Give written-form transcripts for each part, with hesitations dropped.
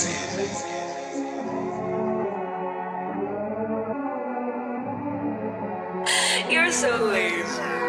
lazy. You're so lame.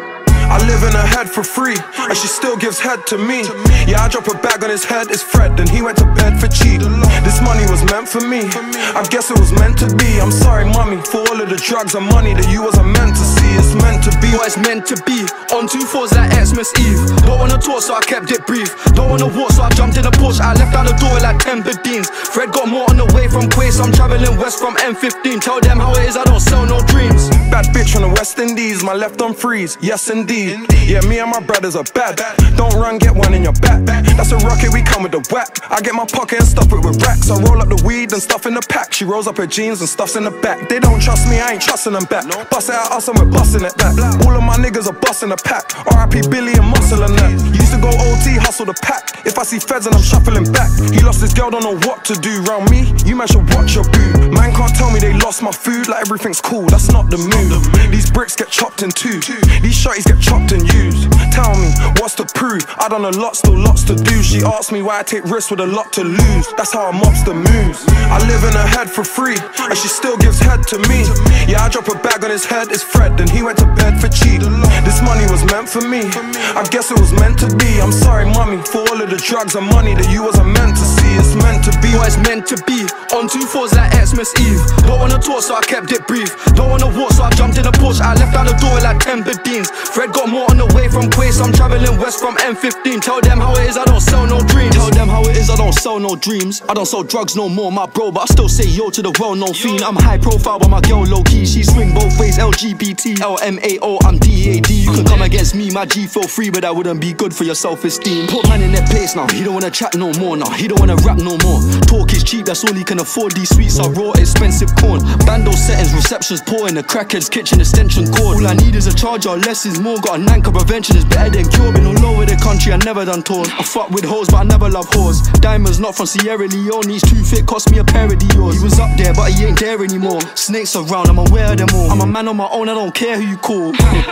I live in her head for free, and she still gives head to me. Yeah, I drop a bag on his head, it's Fred, and he went to bed for cheap. This money was meant for me, I guess it was meant to be. I'm sorry, mommy, for all of the drugs and money that you wasn't meant to see. It's meant to be what it's meant to be. On 2 4s like Xmas Eve. Don't wanna talk, so I kept it brief. Don't wanna walk, so I jumped in a Porsche. I left out the door like 10 Bedines. Fred got more on the way from Quay, so I'm traveling west from M15. Tell them how it is, I don't sell no dreams. bad bitch from the West Indies, my left on freeze, yes indeed. Yeah, me and my brothers are bad. Don't run, get one in your back. That's a rocket, we come with the whack. I get my pocket and stuff it with racks. I roll up the weed and stuff in the pack. She rolls up her jeans and stuffs in the back. They don't trust me, I ain't trusting them back. Bust it at us and we're busting it back. All of my niggas are busting the pack. R.I.P. Billy and Muscle and that. Used to go OT, hustle the pack. If I see feds and I'm shuffling back. He lost his girl, don't know what to do. Round me, you man should watch your boo. Man can't tell me they lost my food, like everything's cool, that's not the move. These bricks get chopped in two. These shotties get chopped and used. Tell me, what's to prove? I done a lot, still lots to do. She asked me why I take risks with a lot to lose. That's how a mobster moves. I live in her head for free, and she still gives head to me. Yeah, I drop a bag on his head, it's Fred, and he went to bed for cheap. This money was meant for me, I guess it was meant to be. I'm sorry, mommy, for all of the drugs and money that you wasn't meant to see. It's meant to be what it's meant to be. On 2 4s like Xmas Eve. Don't wanna talk, so I kept it brief. Don't wanna walk, so I jumped in a Porsche. I left out the door like 10 Bedines. Fred got more on the way from Quay, so I'm traveling west from M15. Tell them how it is, I don't sell no dreams. Tell them how it is, I don't sell no dreams. I don't sell drugs no more, my bro, but I still say yo to the well-known fiend. I'm high profile, but my girl low-key. She swing both ways, LGBT, LMAO, I'm DAD. You can come against me, my G feel free, but that wouldn't be good for your self-esteem. Put man in their place now, he don't wanna chat no more now. He don't wanna rap no more. Talk is cheap, that's all he can afford. These sweets are raw, expensive corn. Bando settings, receptions poor in the crackhead's kitchen extension cord. All I need is a charger, less is more. Got a Nanka prevention is better than cure. Been all over the country, I never done tours. I fuck with hoes, but I never love whores. Diamonds not from Sierra Leone, he's too fit, cost me a pair of Dior's. He was up there, but he ain't there anymore. Snakes around, I'm aware of them all. I'm a man on my own, I don't care who you call.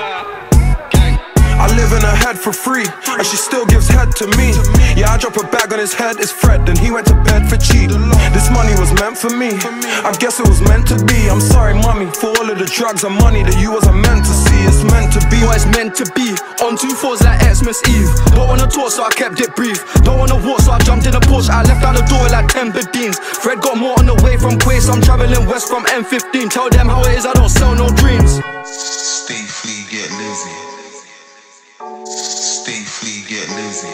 I live in her head for free, and she still gives head to me. Yeah, I drop a bag on his head, it's Fred, and he went to bed for cheap. This money was meant for me, I guess it was meant to be. I'm sorry, mommy, for all of the drugs and money that you wasn't meant to see. It's meant to be what it's meant to be. On 2 4s like Xmas Eve. Don't wanna talk, so I kept it brief. Don't wanna walk, so I jumped in a Porsche. I left out the door like 10 Bedines. Fred got more on the way from Quay, so I'm traveling west from M15. Tell them how it is, I don't sell no dreams. Stay free, get lazy. Stay free, get lazy.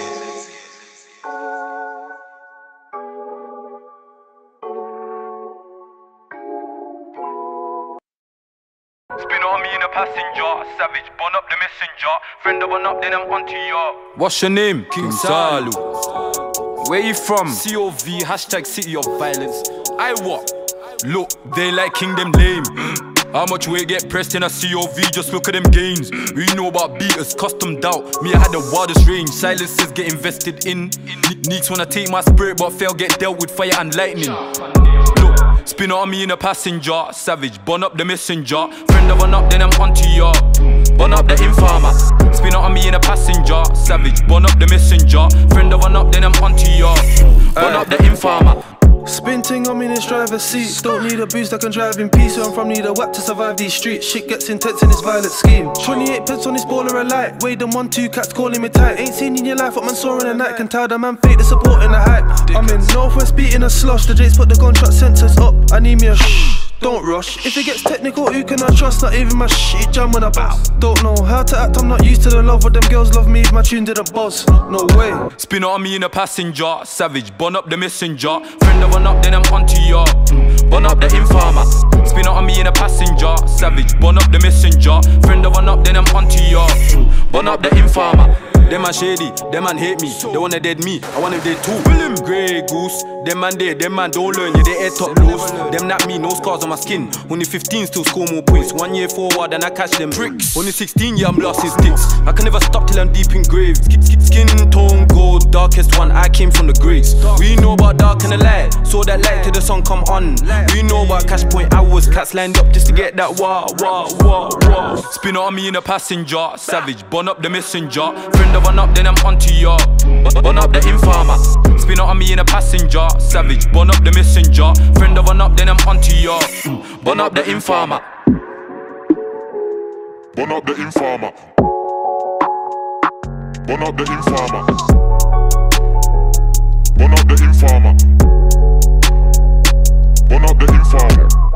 Spin on me in a passenger, savage, burn up the messenger. Friend of one up, then I'm onto ya. What's your name? King Salu. Where you from? COV, hashtag city of violence. I what? Look, they like king them lame. How much weight get pressed in a COV, just look at them gains. We know about beaters, customed out. Me, I had the wildest range. Silences get invested in. Neeks wanna take my spirit, but fail get dealt with fire and lightning. Look, spin on me in a passenger, savage, burn up the messenger. Friend of one up, then I'm onto ya. Burn up the informer. Spin on me in a passenger, savage, burn up the messenger. Friend of one up, then I'm onto ya. Burn up the informer. Spin ting on me in this driver's seat. Don't need a boost, I can drive in peace. Where I'm from, need a whap to survive these streets. Shit gets intense in this violent scheme. 28 pence on this baller of light. Weighed them 1-2 cats calling me tight. Ain't seen in your life what man saw in the night. Can tell the man fake the support in the hype. I'm in Northwest beating a slush. The Jakes put the gunshot sensors up. I need me a shh. Don't rush. If it gets technical, who can I trust? Not even my shit jam when I bounce. Don't know how to act, I'm not used to the love. But them girls love me if my tune did a buzz. No way. Spin on me in a passenger, savage, burn up the messenger. Friend of one up, then I'm onto ya. Burn up the informer. Spin on me in a passenger, savage, burn up the messenger. Friend of one up, then I'm onto ya. Burn up the informer. Them man shady, them man hate me. They wanna dead me, I wanna dead too. Grey goose, them man dead, them man don't learn. Yeah, they head top loose. Them not me, no scars on my skin. Only 15 still score more points. 1 year forward and I catch them bricks. Only 16, yeah, I'm lost in sticks. I can never stop till I'm deep in graves. Skin tone gold. darkest one, I came from the Greeks. We know about dark and the light, saw that light till the sun come on. We know about cash point hours, cats lined up just to get that wah. Spin on me in a passenger, savage, burn up the messenger. Friend of one up, then I'm onto ya. Burn up the informer. Spin on me in a passenger, savage, burn up the messenger. Friend of one up, then I'm onto ya. Burn up the informer. Burn up the informer. Burn up the informer. Burn up the informer. Burn up the informer.